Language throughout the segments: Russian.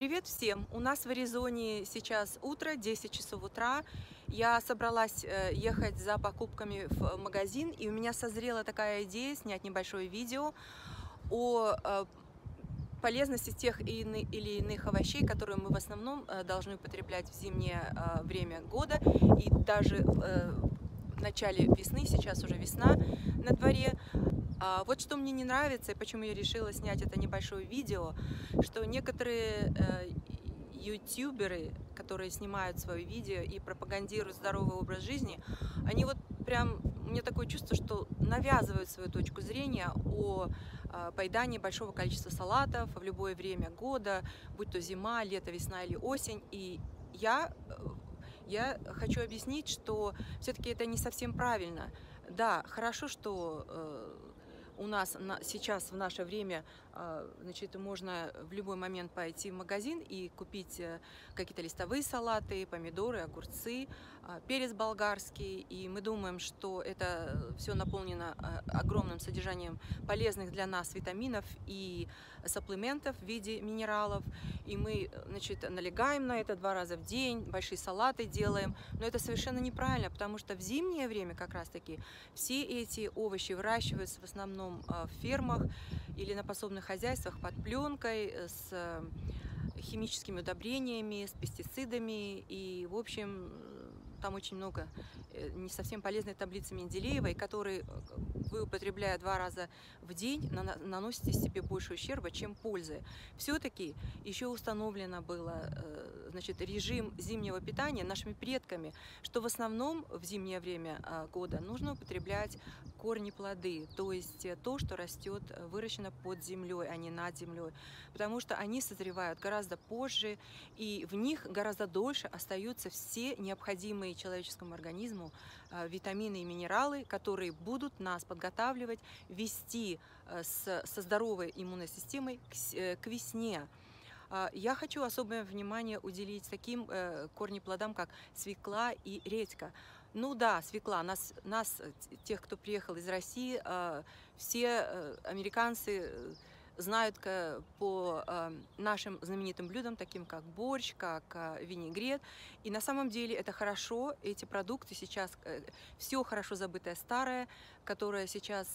Привет всем! У нас в Аризоне сейчас утро, 10 часов утра. Я собралась ехать за покупками в магазин, и у меня созрела такая идея снять небольшое видео о полезности тех или иных овощей, которые мы в основном должны употреблять в зимнее время года. И даже в начале весны, сейчас уже весна на дворе. Вот что мне не нравится и почему я решила снять это небольшое видео, что некоторые ютуберы, которые снимают свои видео и пропагандируют здоровый образ жизни, они вот прям, у меня такое чувство, что навязывают свою точку зрения о поедании большого количества салатов в любое время года, будь то зима, лето, весна или осень. И я хочу объяснить, что все-таки это не совсем правильно. Да, хорошо, что у нас сейчас в наше время, значит, можно в любой момент пойти в магазин и купить какие-то листовые салаты, помидоры, огурцы, перец болгарский. И мы думаем, что это все наполнено огромным содержанием полезных для нас витаминов и сапплементов в виде минералов. И мы, значит, налегаем на это 2 раза в день, большие салаты делаем. Но это совершенно неправильно, потому что в зимнее время как раз-таки все эти овощи выращиваются в основном в фермах или на подсобных хозяйствах под пленкой, с химическими удобрениями, с пестицидами. И, в общем, там очень много не совсем полезной таблицы Менделеевой, которые вы, употребляя 2 раза в день, наносите себе больше ущерба, чем пользы. Все-таки еще установлено было, значит, режим зимнего питания нашими предками, что в основном в зимнее время года нужно употреблять корни-плоды, то есть то, что растет, выращено под землей, а не над землей, потому что они созревают гораздо позже, и в них гораздо дольше остаются все необходимые человеческому организму витамины и минералы, которые будут нас подготавливать, вести со здоровой иммунной системой к весне. Я хочу особое внимание уделить таким корнеплодам, как свекла и редька. Ну да, свекла. Нас, тех, кто приехал из России, все американцы знают по нашим знаменитым блюдам, таким как борщ, как винегрет. И на самом деле это хорошо, эти продукты сейчас, все хорошо забытое старое, которое сейчас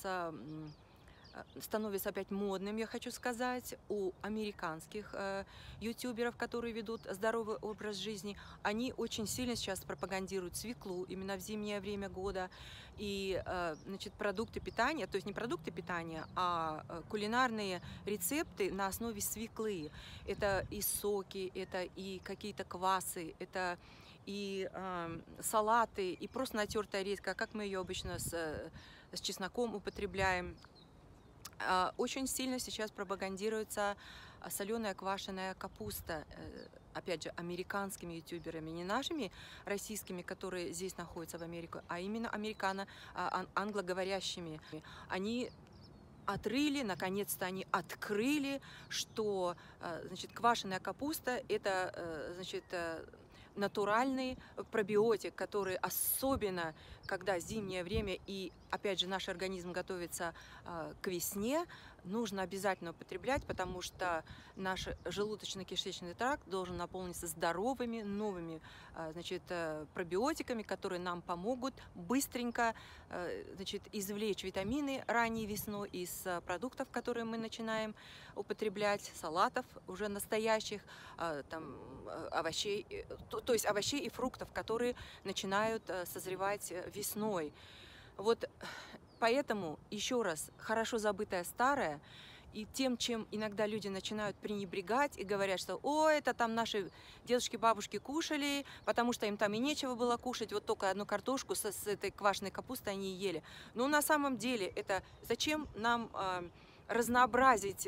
становится опять модным, я хочу сказать, у американских ютуберов, которые ведут здоровый образ жизни. Они очень сильно сейчас пропагандируют свеклу именно в зимнее время года. И, значит, продукты питания, то есть не продукты питания, а кулинарные рецепты на основе свеклы. Это и соки, это и какие-то квасы, это и салаты, и просто натертая редька, как мы ее обычно с чесноком употребляем. Очень сильно сейчас пропагандируется соленая квашеная капуста, опять же, американскими ютуберами, не нашими российскими, которые здесь находятся в Америке, а именно англоговорящими. Они отрыли, наконец-то они открыли, что, значит, квашеная капуста – это, значит, натуральный пробиотик, который особенно, когда зимнее время и, опять же, наш организм готовится к весне, нужно обязательно употреблять, потому что наш желудочно-кишечный тракт должен наполниться здоровыми, новыми, значит, пробиотиками, которые нам помогут быстренько, значит, извлечь витамины ранней весной из продуктов, которые мы начинаем употреблять, салатов уже настоящих, там, овощей, то есть овощей и фруктов, которые начинают созревать весной. Вот поэтому, еще раз, хорошо забытое старое, и тем, чем иногда люди начинают пренебрегать и говорят, что «О, это там наши дедушки, бабушки кушали, потому что им там и нечего было кушать, вот только одну картошку с этой квашеной капустой они ели». Но на самом деле это зачем нам разнообразить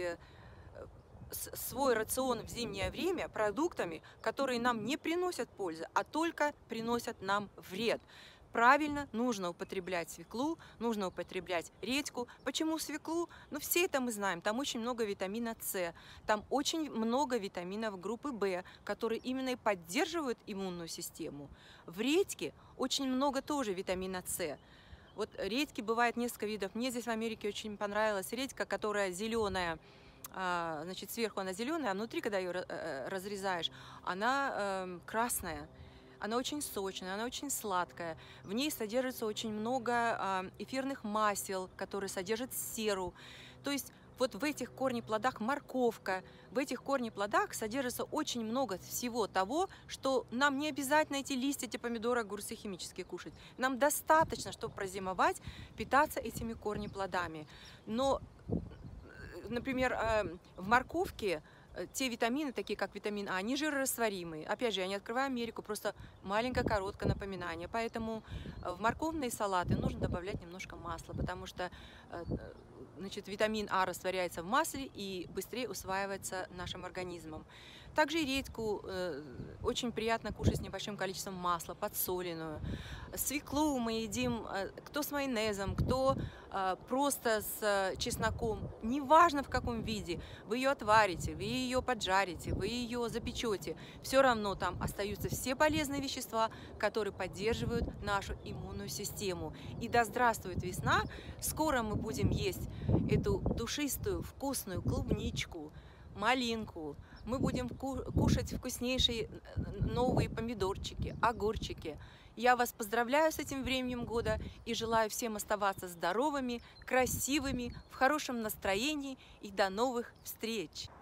свой рацион в зимнее время продуктами, которые нам не приносят пользы, а только приносят нам вред. Правильно, нужно употреблять свеклу, нужно употреблять редьку. Почему свеклу? Ну, все это мы знаем. Там очень много витамина С, там очень много витаминов группы В, которые именно и поддерживают иммунную систему. В редьке очень много тоже витамина С. Вот редьки бывает несколько видов. Мне здесь в Америке очень понравилась редька, которая зеленая, значит, сверху она зеленая, а внутри, когда ее разрезаешь, она красная. Она очень сочная, она очень сладкая. В ней содержится очень много эфирных масел, которые содержат серу. То есть вот в этих корнеплодах морковка, в этих корнеплодах содержится очень много всего того, что нам не обязательно эти листья, эти помидоры, огурцы химические кушать. Нам достаточно, чтобы прозимовать, питаться этими корнеплодами. Но, например, в морковке те витамины, такие как витамин А, они жирорастворимые. Опять же, я не открываю Америку, просто маленькое, короткое напоминание. Поэтому в морковные салаты нужно добавлять немножко масла, потому что значит, витамин А растворяется в масле и быстрее усваивается нашим организмом. Также и редьку очень приятно кушать с небольшим количеством масла, подсоленную. Свеклу мы едим кто с майонезом, кто просто с чесноком. Неважно в каком виде. Вы ее отварите, вы ее поджарите, вы ее запечете. Все равно там остаются все полезные вещества, которые поддерживают нашу иммунную систему. И да здравствует весна! Скоро мы будем есть эту душистую, вкусную клубничку, малинку. Мы будем кушать вкуснейшие новые помидорчики, огурчики. Я вас поздравляю с этим временем года и желаю всем оставаться здоровыми, красивыми, в хорошем настроении и до новых встреч!